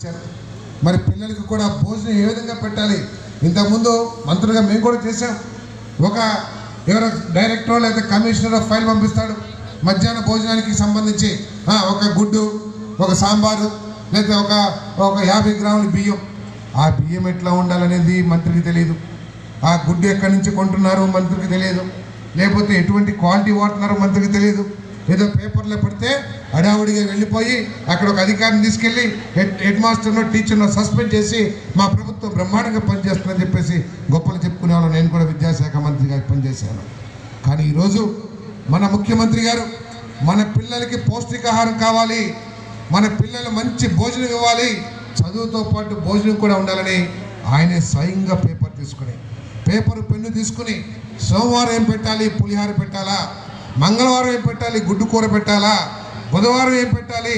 మరి పిల్లలకు కూడా భోజనం ఏ విధంగా పెట్టాలి. ఇంతకుముందు మంత్రులుగా మేము కూడా చేసాం. ఒక ఎవరో డైరెక్టర్ లేదా కమిషనర్ ఫైల్ పంపిస్తాడు మధ్యాహ్న భోజనానికి సంబంధించి ఒక గుడ్డు, ఒక సాంబారు, లేదా ఒక 50 గ్రాముల బియ్యం. ఆ బియ్యం ఎట్లా ఉండాలనేది మంత్రికి తెలియదు. ఆ గుడ్డు ఎక్కడి నుంచి కొంటున్నారు మంత్రికి తెలియదు. లేకపోతే ఎటువంటి క్వాలిటీ వాడుతున్నారో మంత్రికి తెలియదు. ఏదో పేపర్లో పడితే హడావుడిగా వెళ్ళిపోయి అక్కడ ఒక అధికారిని తీసుకెళ్ళి హెడ్ మాస్టర్నో టీచర్నో సస్పెండ్ చేసి మా ప్రభుత్వం బ్రహ్మాండంగా పనిచేస్తుందని చెప్పేసి గొప్పలు చెప్పుకునే వాళ్ళు. నేను కూడా విద్యాశాఖ మంత్రిగా పనిచేశాను. కానీ ఈరోజు మన ముఖ్యమంత్రి గారు మన పిల్లలకి పౌష్టికాహారం కావాలి, మన పిల్లలు మంచి భోజనం ఇవ్వాలి, చదువుతో పాటు భోజనం కూడా ఉండాలని ఆయనే స్వయంగా పేపరు పెన్ను తీసుకుని సోమవారం ఏం పెట్టాలి, పులిహార పెట్టాలా, మంగళవారం ఏం పెట్టాలి, గుడ్డు కూర పెట్టాలా, బుధవారం ఏం పెట్టాలి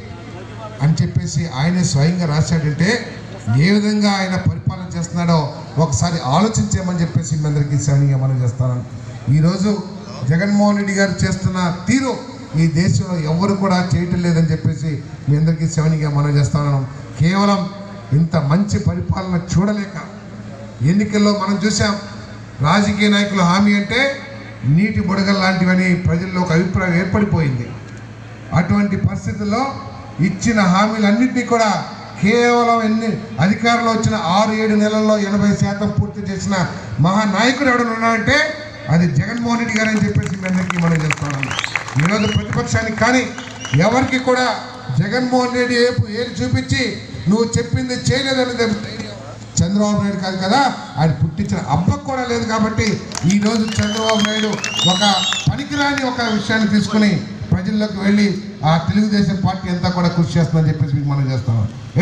అని చెప్పేసి ఆయనే స్వయంగా రాశాడంటే ఏ విధంగా ఆయన పరిపాలన చేస్తున్నాడో ఒకసారి ఆలోచించేమని చెప్పేసి మీ అందరికీ సవినీయంగా మనం చేస్తాను. ఈరోజు జగన్మోహన్ రెడ్డి గారు చేస్తున్న తీరు ఈ దేశంలో ఎవరు కూడా చేయటం లేదని చెప్పేసి మీ అందరికీ సవినీయంగా మనం చేస్తాను. కేవలం ఇంత మంచి పరిపాలన చూడలేక ఎన్నికల్లో మనం చూసాం. రాజకీయ నాయకుల హామీ అంటే నీటి బుడగలు లాంటివని ప్రజల్లో ఒక అభిప్రాయం ఏర్పడిపోయింది. అటువంటి పరిస్థితుల్లో ఇచ్చిన హామీలన్నింటినీ కూడా కేవలం అధికారంలో వచ్చిన 6-7 నెలల్లో 80% పూర్తి చేసిన మహానాయకుడు ఎవడన్నా ఉన్నాడంటే అది జగన్మోహన్ రెడ్డి గారు అని చెప్పేసి మీ అందరికీ మనం చేస్తున్నాము. ఈరోజు ప్రతిపక్షానికి కానీ ఎవరికి కూడా జగన్మోహన్ రెడ్డి ఏది చూపించి నువ్వు చెప్పింది చేయలేదని చంద్రబాబు నాయుడు కాదు కదా, ఆయన పుట్టించిన అబ్బకు కూడా లేదు. కాబట్టి ఈరోజు చంద్రబాబు నాయుడు ఒక పనికిరాని ఒక విషయాన్ని తీసుకుని ప్రజల్లోకి వెళ్ళి ఆ తెలుగుదేశం పార్టీ అంతా కూడా కృషి చేస్తుందని చెప్పేసి మీకు మనం చేస్తాం.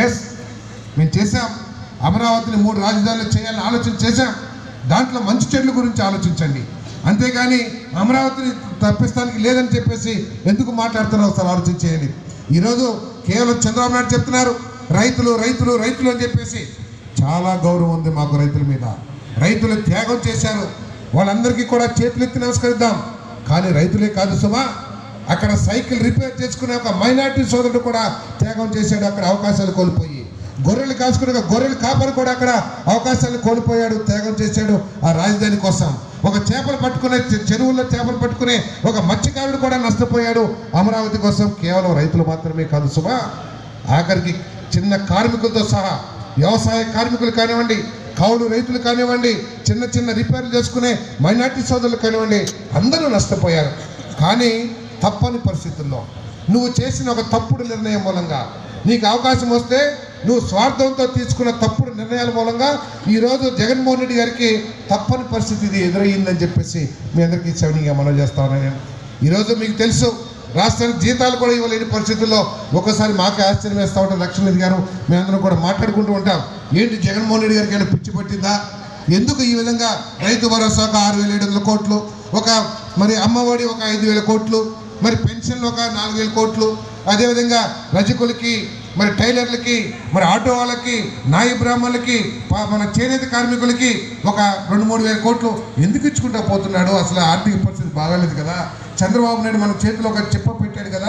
మేము చేసాం. అమరావతిని 3 రాజధానులు చేయాలని ఆలోచన చేశాం. దాంట్లో మంచి చెడ్ల గురించి ఆలోచించండి, అంతేగాని అమరావతిని తప్పిస్తానికి లేదని చెప్పేసి ఎందుకు మాట్లాడుతున్నారో ఒకసారి ఆలోచించేయండి. ఈరోజు కేవలం చంద్రబాబు నాయుడు చెప్తున్నారు రైతులు రైతులు రైతులు అని చెప్పేసి. చాలా గౌరవం ఉంది మాకు రైతుల మీద. రైతులు త్యాగం చేశారు, వాళ్ళందరికీ కూడా చేతులెత్తి నమస్కరిద్దాం. కానీ రైతులే కాదు సుమా, అక్కడ సైకిల్ రిపేర్ చేసుకునే ఒక మైనార్టీ సోదరుడు కూడా త్యాగం చేశాడు. అక్కడ అవకాశాలు కోల్పోయి గొర్రెలు కాసుకునే గొర్రెలు కాపరి కూడా అక్కడ అవకాశాలు కోల్పోయాడు, త్యాగం చేశాడు ఆ రాజధాని కోసం. ఒక చేపలు పట్టుకునే చెరువుల్లో చేపలు పట్టుకునే ఒక మత్స్యకారుడు కూడా నష్టపోయాడు అమరావతి కోసం. కేవలం రైతులు మాత్రమే కాదు సుమా, ఆఖరికి చిన్న కార్మికులతో సహా వ్యవసాయ కార్మికులు కానివ్వండి, కౌలు రైతులు కానివ్వండి, చిన్న చిన్న రిపేర్లు చేసుకునే మైనార్టీ సోదరులు కానివ్వండి, అందరూ నష్టపోయారు. కానీ తప్పని పరిస్థితుల్లో నువ్వు చేసిన ఒక తప్పుడు నిర్ణయం మూలంగా నీకు అవకాశం వస్తే నువ్వు స్వార్థంతో తీసుకున్న తప్పుడు నిర్ణయాల మూలంగా ఈరోజు జగన్మోహన్ రెడ్డి గారికి తప్పని పరిస్థితి ఇది ఎదురయ్యిందని చెప్పేసి మీ అందరికీ సవినీయంగా మనం చేస్తాను. నేను ఈరోజు మీకు తెలుసు రాష్ట్రానికి జీతాలు కూడా ఇవ్వలేని పరిస్థితుల్లో ఒకసారి మాకే ఆశ్చర్యం వేస్తూ ఉంటాం. లక్ష్మీనిధి గారు మేమందరం కూడా మాట్లాడుకుంటూ ఉంటాం, ఏంటి జగన్మోహన్ రెడ్డి గారికి ఏమైనా పిచ్చి పట్టిందా, ఎందుకు ఈ విధంగా రైతు భరోసాకు 6,700 కోట్లు, ఒక మరి అమ్మఒడి ఒక 5,000 కోట్లు, మరి పెన్షన్లు ఒక 4,000 కోట్లు, అదేవిధంగా రజకులకి, మరి టైలర్లకి, మరి ఆటో వాళ్ళకి, నాయి బ్రాహ్మణులకి, మన చేనేత కార్మికులకి ఒక 2-3 వేల కోట్లు ఎందుకు ఇచ్చుకుంటా పోతున్నాడు. అసలు ఆర్థిక పరిస్థితి బాగాలేదు కదా. చంద్రబాబు నాయుడు మన చేతిలో ఒక చెప్ప పెట్టాడు కదా,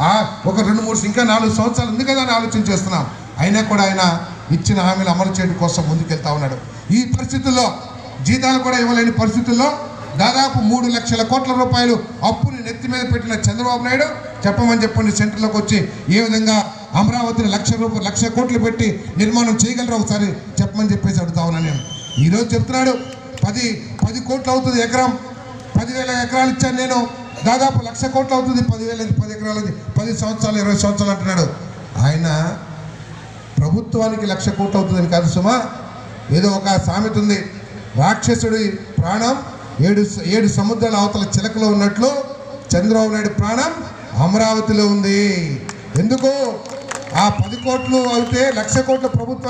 ఒక 2-3 ఇంకా 4 సంవత్సరాలు ఉంది కదా అని ఆలోచన చేస్తున్నాం. అయినా కూడా ఆయన ఇచ్చిన హామీలు అమలు చేయడం కోసం ముందుకెళ్తా ఉన్నాడు. ఈ పరిస్థితుల్లో జీతాలు కూడా ఇవ్వలేని పరిస్థితుల్లో దాదాపు 3 లక్షల కోట్ల రూపాయలు అప్పుని నెత్తి మీద పెట్టిన చంద్రబాబు నాయుడు చెప్పమని చెప్పండి సెంటర్లోకి వచ్చి ఏ విధంగా అమరావతిని 1,00,000 కోట్లు పెట్టి నిర్మాణం చేయగలరు ఒకసారి చెప్పమని చెప్పేసి అడుగుతా ఉన్నాను నేను. ఈరోజు చెప్తున్నాడు 10 కోట్లు అవుతుంది ఎకరం, 10,000 ఎకరాలు ఇచ్చాను నేను, దాదాపు 1,00,000 కోట్లు అవుతుంది 10 ఎకరాలది, 10 సంవత్సరాలు 20 సంవత్సరాలు అంటున్నాడు. ఆయన ప్రభుత్వానికి 1,00,000 కోట్లు అవుతుందని కాదు సుమా. ఏదో ఒక సామెత ఉంది, రాక్షసుడి ప్రాణం 7 సముద్రాల అవతల చిలకలో ఉన్నట్లు చంద్రబాబు నాయుడు ప్రాణం అమరావతిలో ఉంది. ఎందుకు ఆ 10 కోట్లు అయితే 1,00,000 కోట్ల ప్రభుత్వం